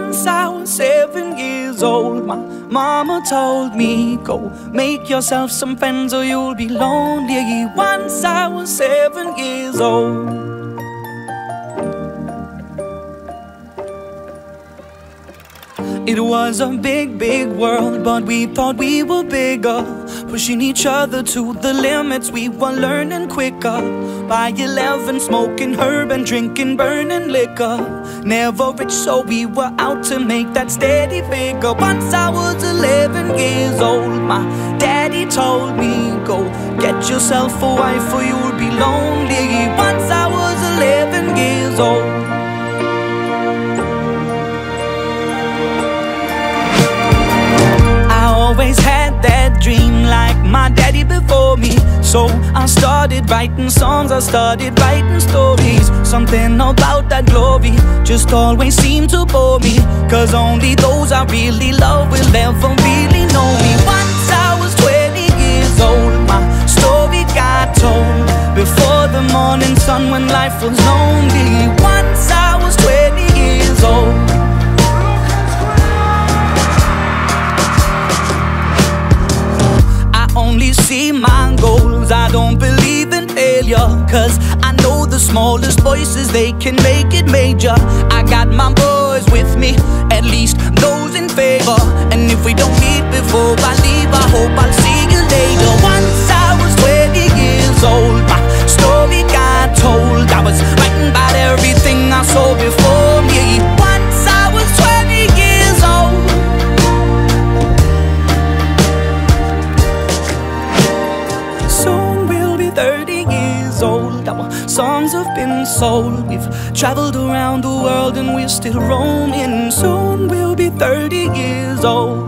Once I was 7 years old, my mama told me, go make yourself some friends or you'll be lonely. Once I was 7 years old. It was a big, big world, but we thought we were bigger, pushing each other to the limits. We were learning quicker. By 11, smoking herb and drinking burning liquor. Never rich, so we were out to make that steady figure. Once I was 11 years old, my daddy told me, go get yourself a wife or you'll be lonely. Once I was 11 years old. Always had that dream like my daddy before me. So I started writing songs, I started writing stories. Something about that glory just always seemed to bore me, cause only those I really love will ever really know me. Once I was 20 years old, my story got told before the morning sun when life was lonely. Once I was 20 years old. Only see my goals, I don't believe in failure, cause I know the smallest voices, they can make it major. I got my boys with me, at least those in favor. And if we don't meet before I leave, I hope I'll see you later. Once I was 20 years old, my story got told. I was writing about everything I saw before me. Once I was 20 years old. Soon we'll be 30 years old. Our songs have been sold. We've traveled around the world and we're still roaming. Soon we'll be 30 years old.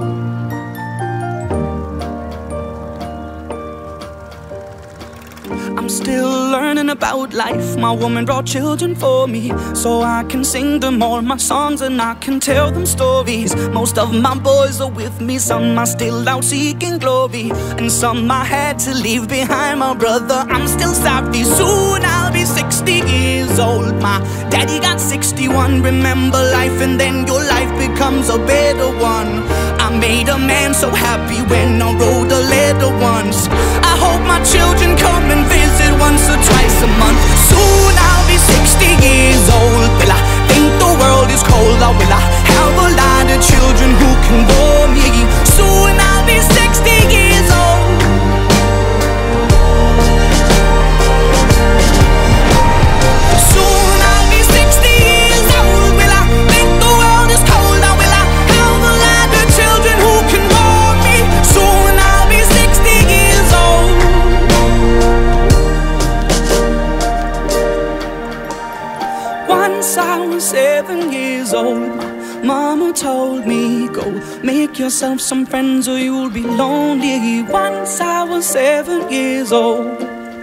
I'm still learning about life. My woman brought children for me, so I can sing them all my songs and I can tell them stories. Most of my boys are with me, some are still out seeking glory, and some I had to leave behind. My brother, I'm still sorry. Soon I'll be 60 years old. My daddy got 61. Remember life and then your life becomes a better one. I made a man so happy when I wrote a letter once. I hope my children come and visit once or twice a month. Soon I'll be 60 years old. Will I think the world is cold, or will I have a lot of children who can bore me? Soon I'll be 60 years old. Soon I'll be 60 years old. Will I think the world is cold, or will I have a lot of children who can bore me? Soon I'll be 60 years old. Once I was 7 years old, my mama told me, go make yourself some friends or you'll be lonely. Once I was 7 years old.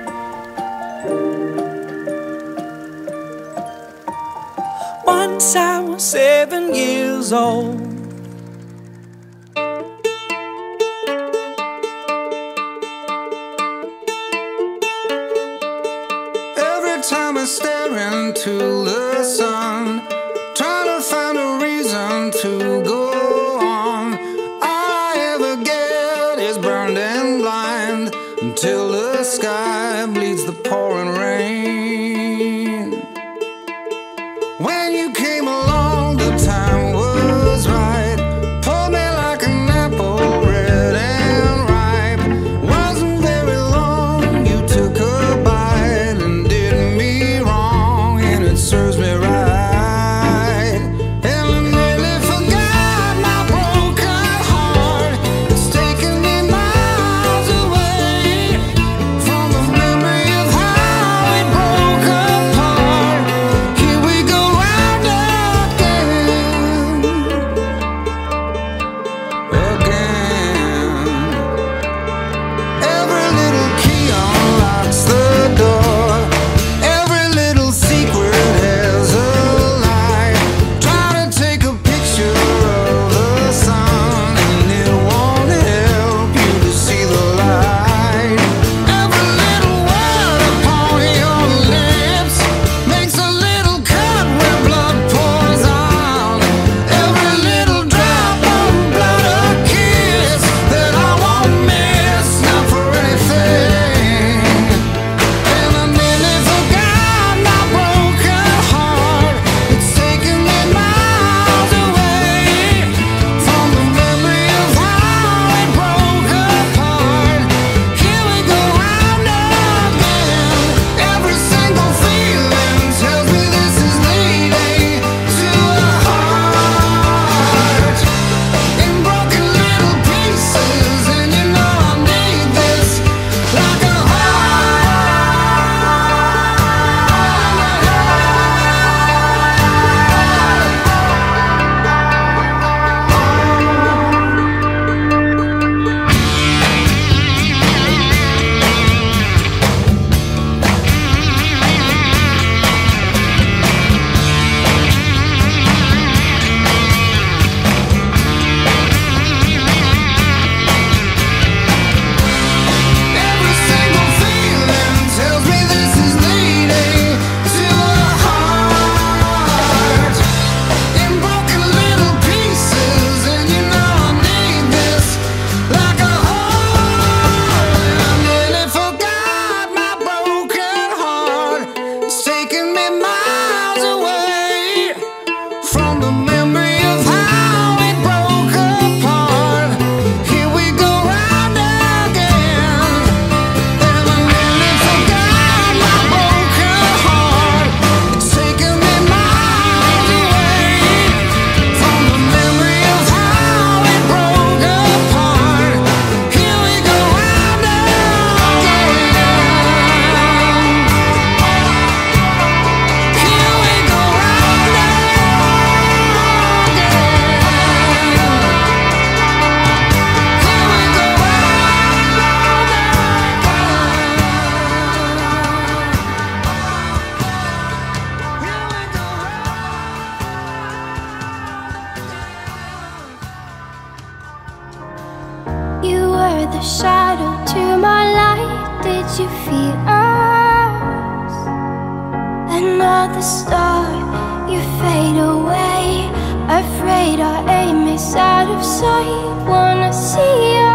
Once I was 7 years old. Every time I stare into the sun, trying to find a reason to go on, all I ever get is burned and blind, until the sky bleeds the pouring rain. When you came along, the time was right. Pulled me like an apple, red and ripe. Wasn't very long, you took a bite and did me wrong, and it serves me right. the shadow to my light. Did you feel us? Another star, you fade away. Afraid our aim is out of sight. Wanna see us